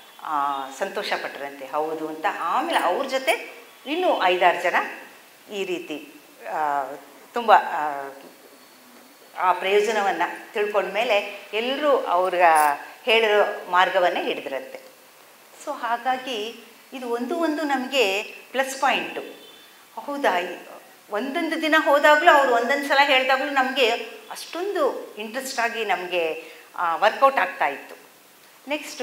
ಸಂತೋಷಪಟ್ಟರಂತೆ ಹೌದು ಅಂತ. ಆಮೇಲೆ ಅವ್ರ ಜೊತೆ ಇನ್ನೂ ಐದಾರು ಜನ ಈ ರೀತಿ ತುಂಬ ಆ ಪ್ರಯೋಜನವನ್ನು ತಿಳ್ಕೊಂಡ್ಮೇಲೆ ಎಲ್ಲರೂ ಅವ್ರ ಹೇಳಿರೋ ಮಾರ್ಗವನ್ನೇ ಹಿಡಿದ್ರಂತೆ. ಸೊ ಹಾಗಾಗಿ ಇದು ಒಂದು ಒಂದು ನಮಗೆ ಪ್ಲಸ್ ಪಾಯಿಂಟು. ಹೌದಾ, ಒಂದೊಂದು ದಿನ ಹೋದಾಗಲೂ ಅವರು ಒಂದೊಂದು ಸಲ ಹೇಳಿದಾಗಲೂ ನಮಗೆ ಅಷ್ಟೊಂದು ಇಂಟ್ರೆಸ್ಟ್ ಆಗಿ ನಮಗೆ ವರ್ಕೌಟ್ ಆಗ್ತಾಯಿತ್ತು. ನೆಕ್ಸ್ಟು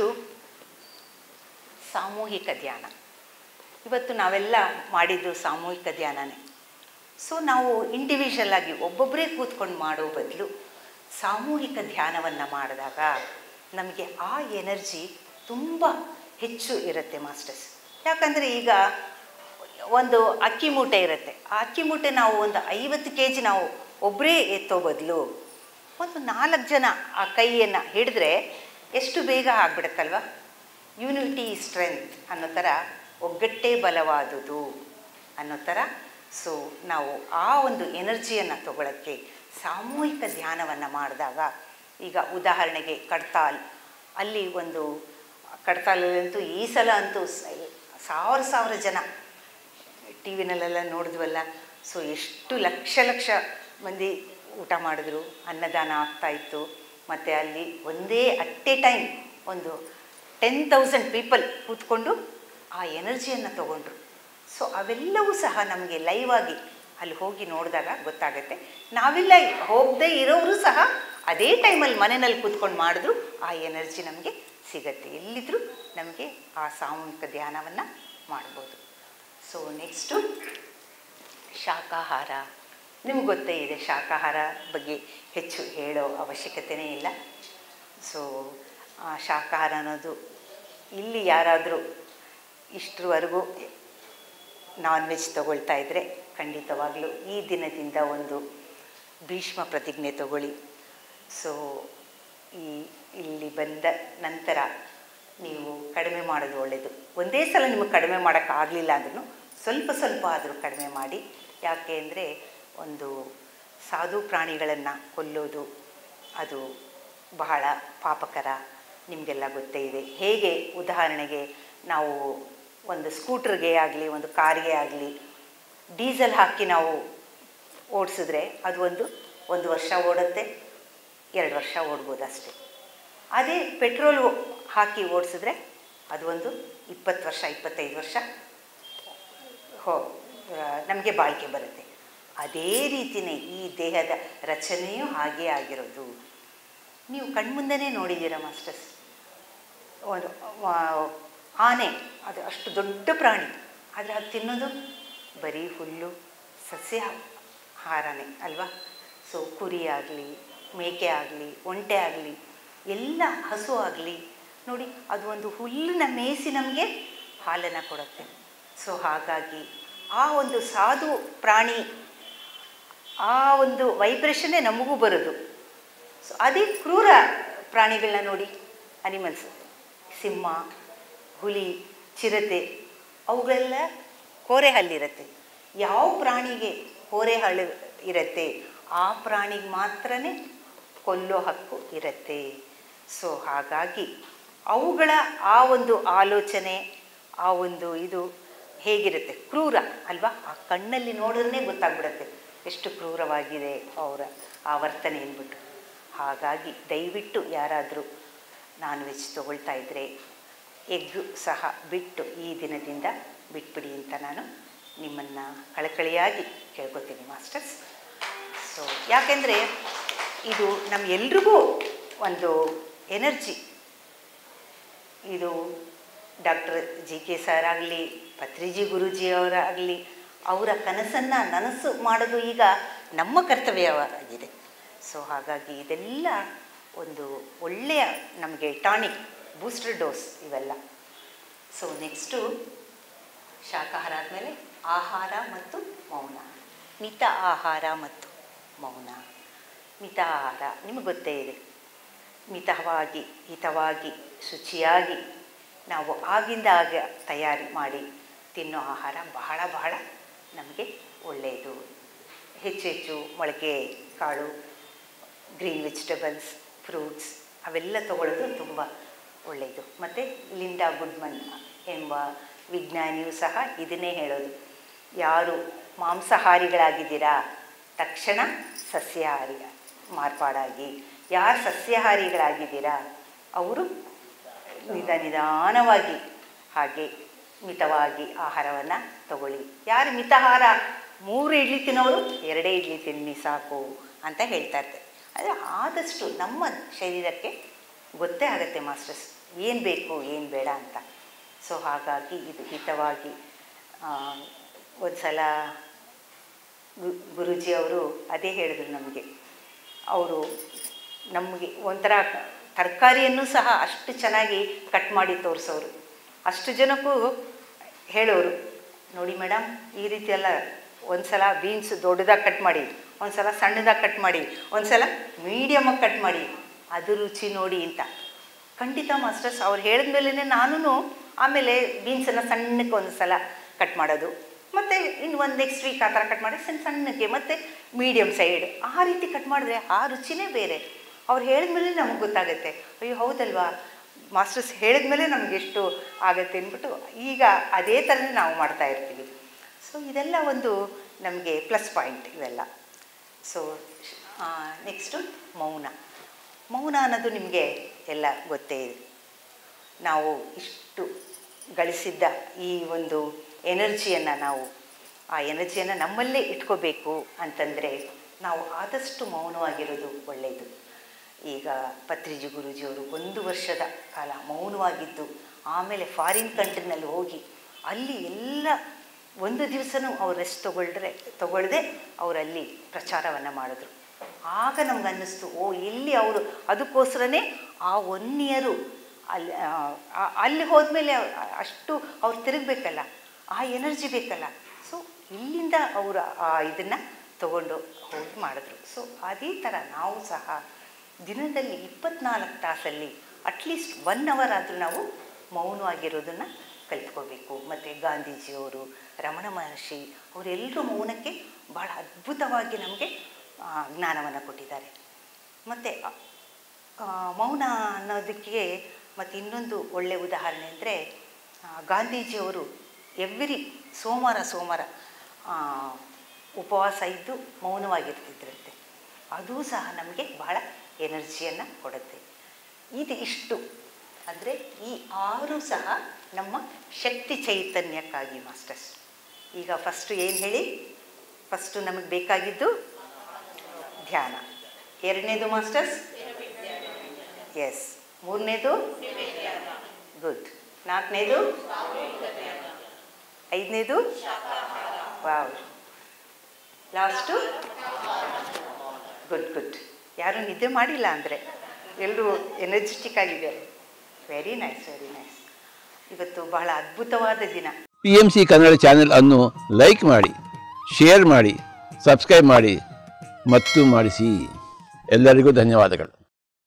ಸಾಮೂಹಿಕ ಧ್ಯಾನ. ಇವತ್ತು ನಾವೆಲ್ಲ ಮಾಡಿದ್ದು ಸಾಮೂಹಿಕ ಧ್ಯಾನನೇ. ಸೊ ನಾವು ಇಂಡಿವಿಜುವಲ್ ಆಗಿ ಒಬ್ಬೊಬ್ಬರೇ ಕೂತ್ಕೊಂಡು ಮಾಡೋ ಬದಲು ಸಾಮೂಹಿಕ ಧ್ಯಾನವನ್ನು ಮಾಡಿದಾಗ ನಮಗೆ ಆ ಎನರ್ಜಿ ತುಂಬ ಹೆಚ್ಚು ಇರುತ್ತೆ ಮಾಸ್ಟರ್ಸ್. ಯಾಕಂದರೆ ಈಗ ಒಂದು ಅಕ್ಕಿ ಮೂಟೆ ಇರುತ್ತೆ, ಆ ಅಕ್ಕಿ ಮೂಟೆ ನಾವು ಒಂದು ಐವತ್ತು ಕೆ ಜಿ ನಾವು ಒಬ್ಬರೇ ಎತ್ತೋ ಬದಲು ಒಂದು ನಾಲ್ಕು ಜನ ಆ ಕೈಯನ್ನು ಹಿಡಿದ್ರೆ ಎಷ್ಟು ಬೇಗ ಆಗಿಬಿಡುತ್ತಲ್ವ. ಯೂನಿಟಿ ಸ್ಟ್ರೆಂತ್ ಅನ್ನೋ ಥರ, ಒಗ್ಗಟ್ಟೇ ಬಲವಾದುದು ಅನ್ನೋ ಥರ. ಸೊ ನಾವು ಆ ಒಂದು ಎನರ್ಜಿಯನ್ನು ತಗೊಳ್ಳೋಕ್ಕೆ ಸಾಮೂಹಿಕ ಧ್ಯಾನವನ್ನು ಮಾಡಿದಾಗ, ಈಗ ಉದಾಹರಣೆಗೆ ಕಡ್ತಾಲ್, ಅಲ್ಲಿ ಒಂದು ಕಡ್ತಾಲಲ್ಲಂತೂ ಈ ಸಲ ಅಂತೂ ಸಾವಿರ ಸಾವಿರ ಜನ ಟಿ ವಿನಲ್ಲೆಲ್ಲ ನೋಡಿದ್ವಲ್ಲ. ಸೊ ಎಷ್ಟು ಲಕ್ಷ ಲಕ್ಷ ಮಂದಿ ಊಟ ಮಾಡಿದ್ರು, ಅನ್ನದಾನ ಆಗ್ತಾಯಿತ್ತು. ಮತ್ತು ಅಲ್ಲಿ ಒಂದೇ ಅಟ್ ಎ ಟೈಮ್ ಒಂದು ಟೆನ್ ತೌಸಂಡ್ ಪೀಪಲ್ ಕೂತ್ಕೊಂಡು ಆ ಎನರ್ಜಿಯನ್ನು ತಗೊಂಡ್ರು. ಸೊ ಅವೆಲ್ಲವೂ ಸಹ ನಮಗೆ ಲೈವ್ ಆಗಿ ಅಲ್ಲಿ ಹೋಗಿ ನೋಡಿದಾಗ ಗೊತ್ತಾಗುತ್ತೆ. ನಾವೆಲ್ಲ ಹೋಗದೇ ಇರೋರು ಸಹ ಅದೇ ಟೈಮಲ್ಲಿ ಮನೆಯಲ್ಲಿ ಕೂತ್ಕೊಂಡು ಮಾಡಿದ್ರು ಆ ಎನರ್ಜಿ ನಮಗೆ ಸಿಗತ್ತೆ. ಎಲ್ಲಿದ್ದರೂ ನಮಗೆ ಆ ಸಾಮೂಹಿಕ ಧ್ಯಾನವನ್ನು ಮಾಡ್ಬೋದು. ಸೊ ನೆಕ್ಸ್ಟು ಶಾಕಾಹಾರ. ನಿಮ್ಗೆ ಗೊತ್ತೇ ಇದೆ, ಶಾಕಾಹಾರ ಬಗ್ಗೆ ಹೆಚ್ಚು ಹೇಳೋ ಅವಶ್ಯಕತೆಯೇ ಇಲ್ಲ. ಸೊ ಶಾಕಾಹಾರ ಅನ್ನೋದು, ಇಲ್ಲಿ ಯಾರಾದರೂ ಇಷ್ಟರವರೆಗೂ ನಾನ್ ವೆಜ್ ತಗೊಳ್ತಾ ಇದ್ದರೆ ಖಂಡಿತವಾಗಲೂ ಈ ದಿನದಿಂದ ಒಂದು ಭೀಷ್ಮ ಪ್ರತಿಜ್ಞೆ ತಗೊಳ್ಳಿ. ಸೊ ಈ ಇಲ್ಲಿ ಬಂದ ನಂತರ ನೀವು ಕಡಿಮೆ ಮಾಡೋದು ಒಳ್ಳೆಯದು. ಒಂದೇ ಸಲ ನಿಮಗೆ ಕಡಿಮೆ ಮಾಡೋಕ್ಕಾಗಲಿಲ್ಲ ಅಂದ್ರೂ ಸ್ವಲ್ಪ ಸ್ವಲ್ಪ ಆದರೂ ಕಡಿಮೆ ಮಾಡಿ. ಯಾಕೆ ಅಂದರೆ ಒಂದು ಸಾಧು ಪ್ರಾಣಿಗಳನ್ನು ಕೊಲ್ಲೋದು ಅದು ಬಹಳ ಪಾಪಕರ, ನಿಮಗೆಲ್ಲ ಗೊತ್ತೇ ಇದೆ. ಹೇಗೆ ಉದಾಹರಣೆಗೆ ನಾವು ಒಂದು ಸ್ಕೂಟ್ರಿಗೆ ಆಗಲಿ ಒಂದು ಕಾರಿಗೆ ಆಗಲಿ ಡೀಸೆಲ್ ಹಾಕಿ ನಾವು ಓಡಿಸಿದ್ರೆ ಅದು ಒಂದು ಒಂದು ವರ್ಷ ಓಡುತ್ತೆ, ಎರಡು ವರ್ಷ ಓಡ್ಬೋದು ಅಷ್ಟೇ. ಅದೇ ಪೆಟ್ರೋಲ್ ಹಾಕಿ ಓಡಿಸಿದ್ರೆ ಅದು ಒಂದು ಇಪ್ಪತ್ತು ವರ್ಷ ಇಪ್ಪತ್ತೈದು ವರ್ಷ ಹೋ ನಮಗೆ ಬಾಳಿಕೆ ಬರುತ್ತೆ. ಅದೇ ರೀತಿಯೇ ಈ ದೇಹದ ರಚನೆಯೂ ಹಾಗೇ ಆಗಿರೋದು. ನೀವು ಕಣ್ಮುಂದನೇ ನೋಡಿದ್ದೀರಾ ಮಾಸ್ಟರ್ಸ್, ಒಂದು ಆನೆ ಅದು ಅಷ್ಟು ದೊಡ್ಡ ಪ್ರಾಣಿ, ಆದರೆ ಅದು ತಿನ್ನೋದು ಬರೀ ಹುಲ್ಲು ಸಸ್ಯಾಹಾರನೇ ಅಲ್ವಾ. ಸೊ ಕುರಿ ಆಗಲಿ ಮೇಕೆ ಆಗಲಿ ಒಂಟೆ ಆಗಲಿ ಎಲ್ಲ ಹಸು ಆಗಲಿ ನೋಡಿ, ಅದು ಒಂದು ಹುಲ್ಲಿನ ಮೇಯಿಸಿ ನಮಗೆ ಹಾಲನ್ನು ಕೊಡುತ್ತೆ. ಸೊ ಹಾಗಾಗಿ ಆ ಒಂದು ಸಾಧು ಪ್ರಾಣಿ ಆ ಒಂದು ವೈಬ್ರೇಷನ್ನೇ ನಮಗೂ ಬರೋದು. ಸೊ ಅದೇ ಕ್ರೂರ ಪ್ರಾಣಿಗಳನ್ನ ನೋಡಿ, ಅನಿಮಲ್ಸ್, ಸಿಂಹ, ಹುಲಿ, ಚಿರತೆ, ಅವುಗಳೆಲ್ಲ ಕೋರೆ ಹಲ್ಲಿರುತ್ತೆ. ಯಾವ ಪ್ರಾಣಿಗೆ ಕೋರೆ ಹಲ್ಲು ಇರುತ್ತೆ ಆ ಪ್ರಾಣಿಗೆ ಮಾತ್ರ ಕೊಲ್ಲೋ ಹಕ್ಕು ಇರುತ್ತೆ. ಸೊ ಹಾಗಾಗಿ ಅವುಗಳ ಆ ಒಂದು ಆಲೋಚನೆ ಆ ಒಂದು ಇದು ಹೇಗಿರುತ್ತೆ, ಕ್ರೂರ ಅಲ್ವಾ. ಆ ಕಣ್ಣಲ್ಲಿ ನೋಡಿದ್ರೆ ಗೊತ್ತಾಗ್ಬಿಡುತ್ತೆ ಎಷ್ಟು ಕ್ರೂರವಾಗಿದೆ ಅವರ ಆ ವರ್ತನೆ ಅಂದ್ಬಿಟ್ಟು. ಹಾಗಾಗಿ ದಯವಿಟ್ಟು ಯಾರಾದರೂ ನಾನ್ ವೆಜ್ ತೊಗೊಳ್ತಾ ಇದ್ದರೆ ಎಗ್ಗು ಸಹ ಬಿಟ್ಟು ಈ ದಿನದಿಂದ ಬಿಟ್ಬಿಡಿ ಅಂತ ನಾನು ನಿಮ್ಮನ್ನು ಕಳಕಳಿಯಾಗಿ ಕೇಳ್ಕೊತೀನಿ ಮಾಸ್ಟರ್ಸ್. ಸೊ ಯಾಕೆಂದರೆ ಇದು ನಮ್ಮ ಎಲ್ರಿಗೂ ಒಂದು ಎನರ್ಜಿ. ಇದು ಡಾಕ್ಟರ್ ಜಿ ಕೆ ಸರ್ ಆಗಲಿ ಪತ್ರಿಜಿ ಗುರೂಜಿಯವರಾಗಲಿ ಅವರ ಕನಸನ್ನು ನನಸು ಮಾಡೋದು ಈಗ ನಮ್ಮ ಕರ್ತವ್ಯವಾಗಿದೆ. ಸೊ ಹಾಗಾಗಿ ಇದೆಲ್ಲ ಒಂದು ಒಳ್ಳೆಯ ನಮಗೆ ಟಾನಿಕ್, ಬೂಸ್ಟರ್ ಡೋಸ್ ಇವೆಲ್ಲ. ಸೊ ನೆಕ್ಸ್ಟು ಶಾಕಾಹಾರ ಆದಮೇಲೆ ಆಹಾರ ಮತ್ತು ಮೌನ, ಮಿತ ಆಹಾರ ಮತ್ತು ಮೌನ. ಮಿತ ಆಹಾರ ನಿಮಗೆ ಗೊತ್ತೇ ಇದೆ, ಮಿತವಾಗಿ ಹಿತವಾಗಿ ಶುಚಿಯಾಗಿ ನಾವು ಆಗಿಂದ ಆಗ ತಯಾರಿ ಮಾಡಿ ತಿನ್ನೋ ಆಹಾರ ಬಹಳ ಬಹಳ ನಮಗೆ ಒಳ್ಳೆಯದು. ಹೆಚ್ಚು ಹೆಚ್ಚು ಮೊಳಕೆ ಕಾಳು, ಗ್ರೀನ್ ವೆಜಿಟೇಬಲ್ಸ್, ಫ್ರೂಟ್ಸ್ ಅವೆಲ್ಲ ತಗೊಳ್ಳೋದು ತುಂಬ ಒಳ್ಳೆಯದು. ಮತ್ತು ಲಿಂಡಾ ಗುಡ್ಮನ್ ಎಂಬ ವಿಜ್ಞಾನಿಯೂ ಸಹ ಇದನ್ನೇ ಹೇಳೋದು, ಯಾರು ಮಾಂಸಾಹಾರಿಗಳಾಗಿದ್ದೀರಾ ತಕ್ಷಣ ಸಸ್ಯಾಹಾರಿ ಮಾರ್ಪಾಡಾಗಿ, ಯಾರು ಸಸ್ಯಾಹಾರಿಗಳಾಗಿದ್ದೀರಾ ಅವರು ನಿಧ ನಿಧಾನವಾಗಿ ಹಾಗೆ ಮಿತವಾಗಿ ಆಹಾರವನ್ನು ತಗೊಳ್ಳಿ. ಯಾರು ಮಿತಾಹಾರ ಮೂರು ಇಡ್ಲಿ ತಿನ್ನೋರು ಎರಡೇ ಇಡ್ಲಿ ತಿನ್ನಿ ಸಾಕು ಅಂತ ಹೇಳ್ತಾ ಇರ್ತಾರೆ. ಆದರೆ ಆದಷ್ಟು ನಮ್ಮ ಶರೀರಕ್ಕೆ ಗೊತ್ತೇ ಆಗುತ್ತೆ ಮಾಸ್ಟರ್ಸ್ ಏನು ಬೇಕು ಏನು ಬೇಡ ಅಂತ. ಸೊ ಹಾಗಾಗಿ ಇದು ಹಿತವಾಗಿ ಒಂದು ಸಲ ಗು ಗುರೂಜಿ ಅವರು ಅದೇ ಹೇಳಿದ್ರು ನಮಗೆ. ಅವರು ನಮಗೆ ಒಂಥರ ತರಕಾರಿಯನ್ನು ಸಹ ಅಷ್ಟು ಚೆನ್ನಾಗಿ ಕಟ್ ಮಾಡಿ ತೋರಿಸೋರು. ಅಷ್ಟು ಜನಕ್ಕೂ ಹೇಳೋರು, ನೋಡಿ ಮೇಡಮ್ ಈ ರೀತಿ ಎಲ್ಲ ಒಂದು ಸಲ ಬೀನ್ಸ್ ದೊಡ್ಡದಾಗಿ ಕಟ್ ಮಾಡಿ, ಒಂದು ಸಲ ಸಣ್ಣದಾಗಿ ಕಟ್ ಮಾಡಿ, ಒಂದು ಸಲ ಮೀಡಿಯಮಾಗಿ ಕಟ್ ಮಾಡಿ, ಅದು ರುಚಿ ನೋಡಿ ಅಂತ. ಖಂಡಿತ ಮಾಸ್ಟರ್ಸ್ ಅವ್ರು ಹೇಳಿದ ಮೇಲೇ ನಾನು ಆಮೇಲೆ ಬೀನ್ಸನ್ನು ಸಣ್ಣಕ್ಕೆ ಒಂದು ಸಲ ಕಟ್ ಮಾಡೋದು, ಮತ್ತು ಇನ್ನು ಒಂದು ನೆಕ್ಸ್ಟ್ ವೀಕ್ ಆ ಥರ ಕಟ್ ಮಾಡಿ ಸಣ್ಣ ಸಣ್ಣಕ್ಕೆ, ಮತ್ತು ಮೀಡಿಯಮ್ ಸೈಡ್ ಆ ರೀತಿ ಕಟ್ ಮಾಡಿದ್ರೆ ಆ ರುಚಿನೇ ಬೇರೆ. ಅವ್ರು ಹೇಳಿದ್ಮೇಲೆ ನಮಗೆ ಗೊತ್ತಾಗುತ್ತೆ, ಅಯ್ಯೋ ಹೌದಲ್ವಾ ಮಾಸ್ಟರ್ಸ್ ಹೇಳಿದ್ಮೇಲೆ ನಮಗೆ ಎಷ್ಟು ಆಗುತ್ತೆ ಅಂದ್ಬಿಟ್ಟು ಈಗ ಅದೇ ಥರನೇ ನಾವು ಮಾಡ್ತಾ ಇರ್ತೀವಿ. ಸೊ ಇದೆಲ್ಲ ಒಂದು ನಮಗೆ ಪ್ಲಸ್ ಪಾಯಿಂಟ್ ಇವೆಲ್ಲ. ಸೊ ನೆಕ್ಸ್ಟು ಮೌನ. ಮೌನ ಅನ್ನೋದು ನಿಮಗೆ ಎಲ್ಲ ಗೊತ್ತೇ ಇದೆ. ನಾವು ಇಷ್ಟು ಗಳಿಸಿದ್ದ ಈ ಒಂದು ಎನರ್ಜಿಯನ್ನು ನಾವು ಆ ಎನರ್ಜಿಯನ್ನು ನಮ್ಮಲ್ಲೇ ಇಟ್ಕೋಬೇಕು ಅಂತಂದರೆ ನಾವು ಆದಷ್ಟು ಮೌನವಾಗಿರೋದು ಒಳ್ಳೆಯದು. ಈಗ ಪತ್ರಿಜಿ ಗುರೂಜಿಯವರು ಒಂದು ವರ್ಷದ ಕಾಲ ಮೌನವಾಗಿದ್ದು ಆಮೇಲೆ ಫಾರಿನ್ ಕಂಟ್ರಿನಲ್ಲಿ ಹೋಗಿ ಅಲ್ಲಿ ಎಲ್ಲ ಒಂದು ದಿವಸನೂ ಅವ್ರು ರೆಸ್ಟ್ ತೊಗೊಳ್ರೆ ತೊಗೊಳ್ದೆ ಅವರಲ್ಲಿ ಪ್ರಚಾರವನ್ನು ಮಾಡಿದ್ರು. ಆಗ ನಮ್ಗೆ ಅನ್ನಿಸ್ತು, ಓ ಇಲ್ಲಿ ಅವರು ಅದಕ್ಕೋಸ್ಕರನೇ ಆ ಒನ್ ಇಯರು ಅಲ್ಲಿ ಅಲ್ಲಿ ಹೋದ್ಮೇಲೆ ಅಷ್ಟು ಅವ್ರು ತಿರುಗಬೇಕಲ್ಲ, ಆ ಎನರ್ಜಿ ಬೇಕಲ್ಲ. ಸೊ ಇಲ್ಲಿಂದ ಅವರು ಆ ಇದನ್ನು ತಗೊಂಡು ಹೋಗಿ ಮಾಡಿದ್ರು. ಸೊ ಅದೇ ಥರ ನಾವು ಸಹ ದಿನದಲ್ಲಿ ಇಪ್ಪತ್ನಾಲ್ಕು ತಾಸಲ್ಲಿ ಅಟ್ಲೀಸ್ಟ್ ಒನ್ ಅವರ್ ಆದರೂ ನಾವು ಮೌನವಾಗಿರೋದನ್ನು ಕಲಿತ್ಕೋಬೇಕು. ಮತ್ತು ಗಾಂಧೀಜಿಯವರು, ರಮಣ ಮಹರ್ಷಿ ಅವರೆಲ್ಲರೂ ಮೌನಕ್ಕೆ ಭಾಳ ಅದ್ಭುತವಾಗಿ ನಮಗೆ ಜ್ಞಾನವನ್ನು ಕೊಟ್ಟಿದ್ದಾರೆ. ಮತ್ತು ಮೌನ ಅನ್ನೋದಕ್ಕೆ ಮತ್ತು ಇನ್ನೊಂದು ಒಳ್ಳೆಯ ಉದಾಹರಣೆ ಅಂದರೆ ಗಾಂಧೀಜಿಯವರು ಎವ್ರಿ ಸೋಮವಾರ ಸೋಮವಾರ ಉಪವಾಸ ಇದ್ದು ಮೌನವಾಗಿರ್ತಿದ್ರಂತೆ. ಅದೂ ಸಹ ನಮಗೆ ಬಹಳ ಎನರ್ಜಿಯನ್ನು ಕೊಡುತ್ತೆ. ಇದು ಇಷ್ಟು ಅಂದರೆ ಈ ಆರು ಸಹ ನಮ್ಮ ಶಕ್ತಿ ಚೈತನ್ಯಕ್ಕಾಗಿ ಮಾಸ್ಟರ್ಸ್. ಈಗ ಫಸ್ಟು ಏನು ಹೇಳಿ, ಫಸ್ಟು ನಮಗೆ ಬೇಕಾಗಿದ್ದು ಧ್ಯಾನ. ಎರಡನೇದು ಮಾಸ್ಟರ್ಸ್ ಎಸ್. ಮೂರನೇದು ಗುಡ್. ನಾಲ್ಕನೇದು, ಐದನೇದು ವಾವ್, ಲಾಸ್ಟು ಗುಡ್ ಗುಡ್. ಯಾರೂ ನಿದ್ದೆ ಮಾಡಿಲ್ಲ ಅಂದರೆ ಎಲ್ಲರೂ ಎನರ್ಜೆಟಿಕ್ ಆಗಿದ್ದಾರೆ. Very nice very nice. ಇವತ್ತು ಬಹಳ ಅದ್ಭುತವಾದ ದಿನ. P M C Kannada channel ಅನ್ನು ಲೈಕ್ ಮಾಡಿ, ಶೇರ್ ಮಾಡಿ, ಸಬ್ಸ್ಕ್ರೈಬ್ ಮಾಡಿ ಮತ್ತು ಮಾಡಿಸಿ. ಎಲ್ಲರಿಗೂ ಧನ್ಯವಾದಗಳು.